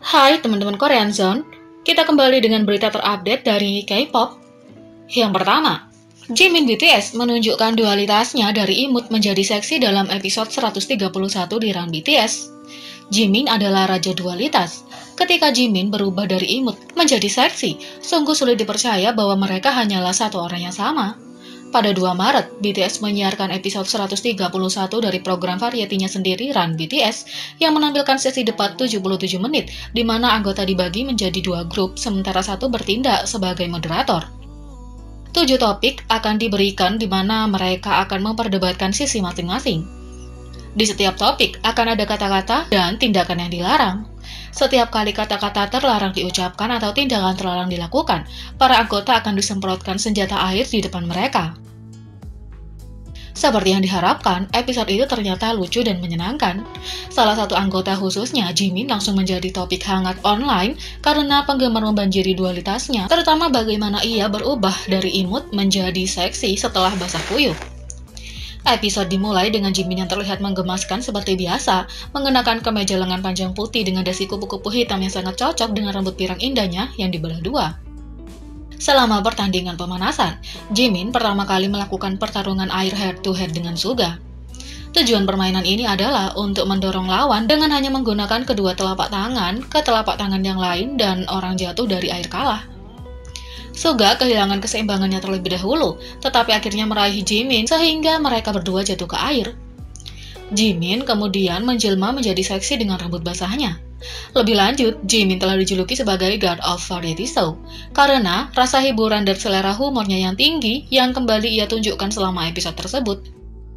Hai teman-teman Korean Zone, kita kembali dengan berita terupdate dari K-pop. Yang pertama, Jimin BTS menunjukkan dualitasnya dari imut menjadi seksi dalam episode 131 di Run BTS. Jimin adalah raja dualitas. Ketika Jimin berubah dari imut menjadi seksi, sungguh sulit dipercaya bahwa mereka hanyalah satu orang yang sama. Pada 2 Maret, BTS menyiarkan episode 131 dari program varietinya sendiri Run BTS yang menampilkan sesi debat 77 menit di mana anggota dibagi menjadi 2 grup sementara satu bertindak sebagai moderator. 7 topik akan diberikan di mana mereka akan memperdebatkan sisi masing-masing. Di setiap topik akan ada kata-kata dan tindakan yang dilarang. Setiap kali kata-kata terlarang diucapkan atau tindakan terlarang dilakukan, para anggota akan disemprotkan senjata air di depan mereka. Seperti yang diharapkan, episode itu ternyata lucu dan menyenangkan. Salah satu anggota khususnya, Jimin, langsung menjadi topik hangat online karena penggemar membanjiri dualitasnya, terutama bagaimana ia berubah dari imut menjadi seksi setelah basah kuyup. Episode dimulai dengan Jimin yang terlihat menggemaskan seperti biasa, mengenakan kemeja lengan panjang putih dengan dasi kupu-kupu hitam yang sangat cocok dengan rambut pirang indahnya yang dibelah 2. Selama pertandingan pemanasan, Jimin pertama kali melakukan pertarungan air head-to-head dengan Suga. Tujuan permainan ini adalah untuk mendorong lawan dengan hanya menggunakan kedua telapak tangan ke telapak tangan yang lain dan orang jatuh dari air kalah. Suga kehilangan keseimbangannya terlebih dahulu, tetapi akhirnya meraih Jimin sehingga mereka berdua jatuh ke air. Jimin kemudian menjelma menjadi seksi dengan rambut basahnya. Lebih lanjut, Jimin telah dijuluki sebagai God of Variety Show karena rasa hiburan dan selera humornya yang tinggi yang kembali ia tunjukkan selama episode tersebut.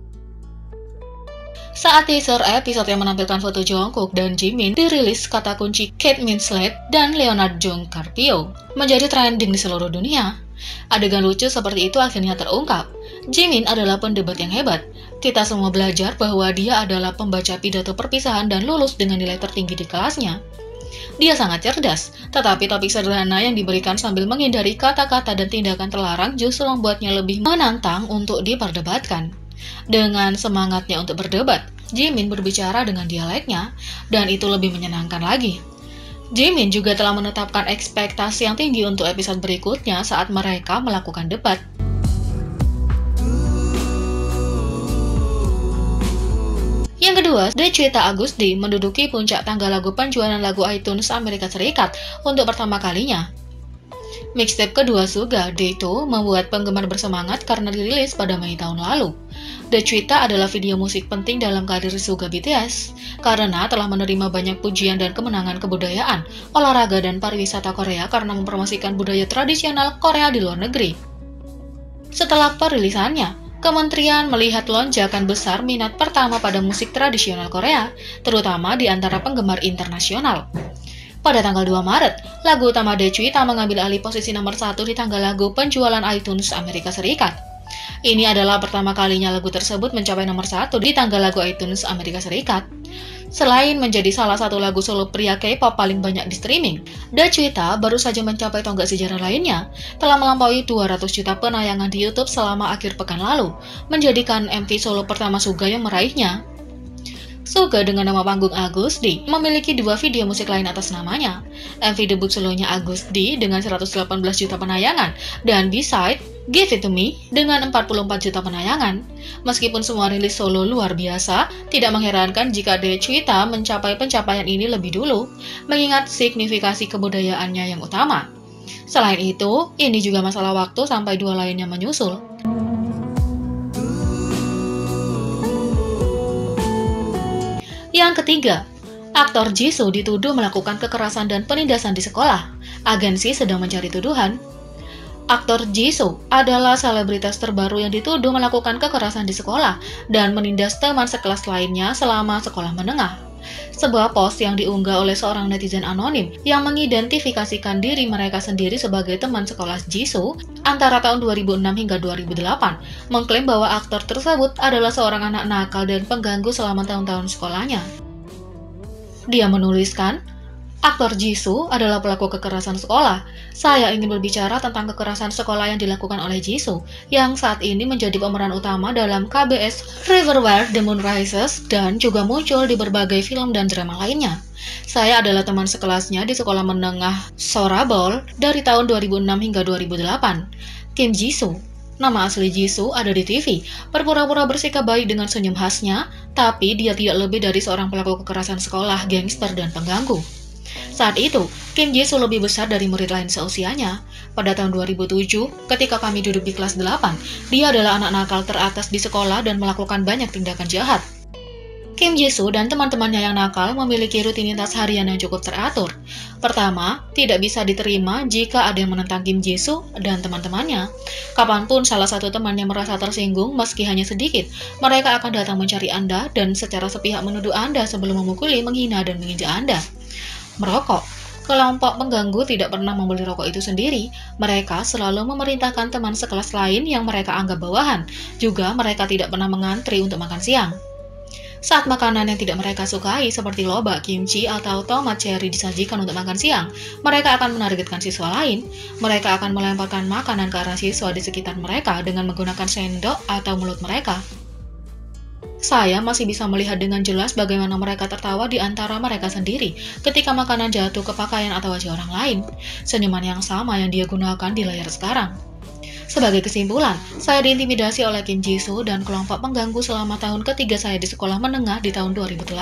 Saat teaser episode yang menampilkan foto Jungkook dan Jimin dirilis, kata kunci Kate Winslet dan Leonardo DiCaprio menjadi trending di seluruh dunia. Adegan lucu seperti itu akhirnya terungkap. Jimin adalah pendebat yang hebat. Kita semua belajar bahwa dia adalah pembaca pidato perpisahan dan lulus dengan nilai tertinggi di kelasnya. Dia sangat cerdas, tetapi topik sederhana yang diberikan sambil menghindari kata-kata dan tindakan terlarang justru membuatnya lebih menantang untuk diperdebatkan. Dengan semangatnya untuk berdebat, Jimin berbicara dengan dialeknya, dan itu lebih menyenangkan lagi. Jimin juga telah menetapkan ekspektasi yang tinggi untuk episode berikutnya saat mereka melakukan debat. Yang kedua, Daechwita Agustdi menduduki puncak tangga lagu penjualan lagu iTunes Amerika Serikat untuk pertama kalinya. Mixtape kedua Suga, Daeto, membuat penggemar bersemangat karena dirilis pada Mei tahun lalu. Daechwita adalah video musik penting dalam karir Suga BTS karena telah menerima banyak pujian dan kemenangan kebudayaan, olahraga, dan pariwisata Korea karena mempromosikan budaya tradisional Korea di luar negeri. Setelah perilisannya, Kementerian melihat lonjakan besar minat pertama pada musik tradisional Korea, terutama di antara penggemar internasional. Pada tanggal 2 Maret, lagu utama Daechwita mengambil alih posisi nomor 1 di tangga lagu penjualan iTunes Amerika Serikat. Ini adalah pertama kalinya lagu tersebut mencapai nomor 1 di tangga lagu iTunes Amerika Serikat. Selain menjadi salah satu lagu solo pria K-pop paling banyak di streaming, Daechwita baru saja mencapai tonggak sejarah lainnya, telah melampaui 200 juta penayangan di YouTube selama akhir pekan lalu, menjadikan MV solo pertama Suga yang meraihnya. Suga dengan nama panggung Agustdi memiliki 2 video musik lain atas namanya. MV debut solonya Agustdi dengan 118 juta penayangan dan B-side Give It To Me dengan 44 juta penayangan. Meskipun semua rilis solo luar biasa, tidak mengherankan jika Daechwita mencapai pencapaian ini lebih dulu, mengingat signifikasi kebudayaannya yang utama. Selain itu, ini juga masalah waktu sampai 2 lainnya menyusul. Yang ketiga, aktor Jisoo dituduh melakukan kekerasan dan penindasan di sekolah. Agensi sedang mencari tuduhan. Aktor Jisoo adalah selebritas terbaru yang dituduh melakukan kekerasan di sekolah dan menindas teman sekelas lainnya selama sekolah menengah. Sebuah post yang diunggah oleh seorang netizen anonim yang mengidentifikasikan diri mereka sendiri sebagai teman sekolah Jisoo antara tahun 2006 hingga 2008 mengklaim bahwa aktor tersebut adalah seorang anak nakal dan pengganggu selama tahun-tahun sekolahnya. Dia menuliskan, Aktor Jisoo adalah pelaku kekerasan sekolah. Saya ingin berbicara tentang kekerasan sekolah yang dilakukan oleh Jisoo, yang saat ini menjadi pemeran utama dalam KBS Riverware The Moon Rises dan juga muncul di berbagai film dan drama lainnya. Saya adalah teman sekelasnya di sekolah menengah Sorabol dari tahun 2006 hingga 2008. Kim Jisoo. Nama asli Jisoo ada di TV, berpura-pura bersikap baik dengan senyum khasnya, tapi dia tidak lebih dari seorang pelaku kekerasan sekolah, gangster, dan pengganggu. Saat itu, Kim Jisoo lebih besar dari murid lain seusianya. Pada tahun 2007, ketika kami duduk di kelas 8, dia adalah anak nakal teratas di sekolah dan melakukan banyak tindakan jahat. Kim Jisoo dan teman-temannya yang nakal memiliki rutinitas harian yang cukup teratur. Pertama, tidak bisa diterima jika ada yang menentang Kim Jisoo dan teman-temannya. Kapanpun salah satu temannya merasa tersinggung meski hanya sedikit, mereka akan datang mencari Anda dan secara sepihak menuduh Anda sebelum memukuli, menghina, dan menginjak Anda. Merokok. Kelompok pengganggu tidak pernah membeli rokok itu sendiri. Mereka selalu memerintahkan teman sekelas lain yang mereka anggap bawahan. Juga mereka tidak pernah mengantri untuk makan siang. Saat makanan yang tidak mereka sukai seperti lobak, kimchi, atau tomat cherry disajikan untuk makan siang, mereka akan menargetkan siswa lain. Mereka akan melemparkan makanan ke arah siswa di sekitar mereka dengan menggunakan sendok atau mulut mereka. Saya masih bisa melihat dengan jelas bagaimana mereka tertawa di antara mereka sendiri ketika makanan jatuh ke pakaian atau wajah orang lain. Senyuman yang sama yang dia gunakan di layar sekarang. Sebagai kesimpulan, saya diintimidasi oleh Kim Jisoo dan kelompok pengganggu selama tahun ketiga saya di sekolah menengah di tahun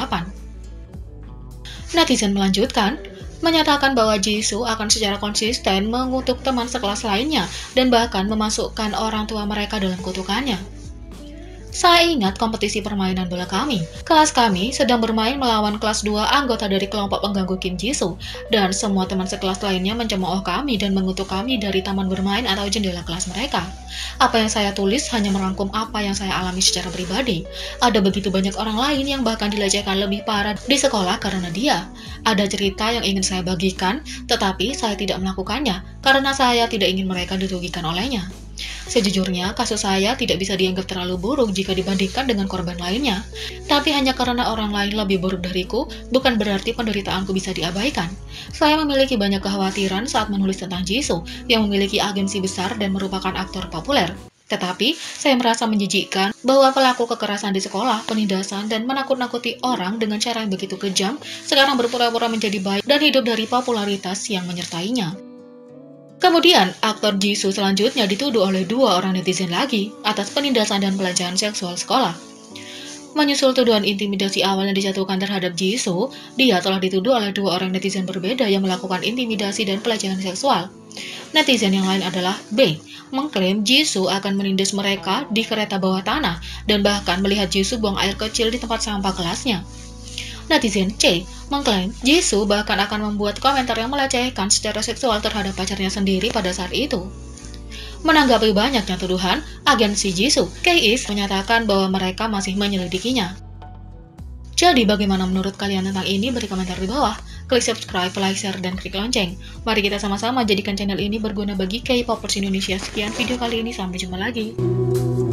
2008. Netizen melanjutkan, menyatakan bahwa Jisoo akan secara konsisten mengutuk teman sekelas lainnya dan bahkan memasukkan orang tua mereka dalam kutukannya. Saya ingat kompetisi permainan bola kami. Kelas kami sedang bermain melawan kelas 2 anggota dari kelompok pengganggu Kim Jisoo, dan semua teman sekelas lainnya mencemooh kami dan mengutuk kami dari taman bermain atau jendela kelas mereka. Apa yang saya tulis hanya merangkum apa yang saya alami secara pribadi. Ada begitu banyak orang lain yang bahkan dilecehkan lebih parah di sekolah karena dia. Ada cerita yang ingin saya bagikan, tetapi saya tidak melakukannya karena saya tidak ingin mereka dirugikan olehnya. Sejujurnya, kasus saya tidak bisa dianggap terlalu buruk jika dibandingkan dengan korban lainnya. Tapi hanya karena orang lain lebih buruk dariku, bukan berarti penderitaanku bisa diabaikan. Saya memiliki banyak kekhawatiran saat menulis tentang Jisoo, yang memiliki agensi besar dan merupakan aktor populer. Tetapi, saya merasa menjijikkan bahwa pelaku kekerasan di sekolah, penindasan, dan menakut-nakuti orang dengan cara yang begitu kejam, sekarang berpura-pura menjadi baik dan hidup dari popularitas yang menyertainya. Kemudian, aktor Jisoo selanjutnya dituduh oleh 2 orang netizen lagi atas penindasan dan pelecehan seksual sekolah. Menyusul tuduhan intimidasi awal yang dijatuhkan terhadap Jisoo, dia telah dituduh oleh 2 orang netizen berbeda yang melakukan intimidasi dan pelecehan seksual. Netizen yang lain adalah B, mengklaim Jisoo akan menindas mereka di kereta bawah tanah dan bahkan melihat Jisoo buang air kecil di tempat sampah kelasnya. Netizen C mengklaim Jisoo bahkan akan membuat komentar yang melecehkan secara seksual terhadap pacarnya sendiri pada saat itu. Menanggapi banyaknya tuduhan, agensi Jisoo, KIS, menyatakan bahwa mereka masih menyelidikinya. Jadi bagaimana menurut kalian tentang ini? Beri komentar di bawah. Klik subscribe, like, share, dan klik lonceng. Mari kita sama-sama jadikan channel ini berguna bagi K-popers Indonesia. Sekian video kali ini, sampai jumpa lagi.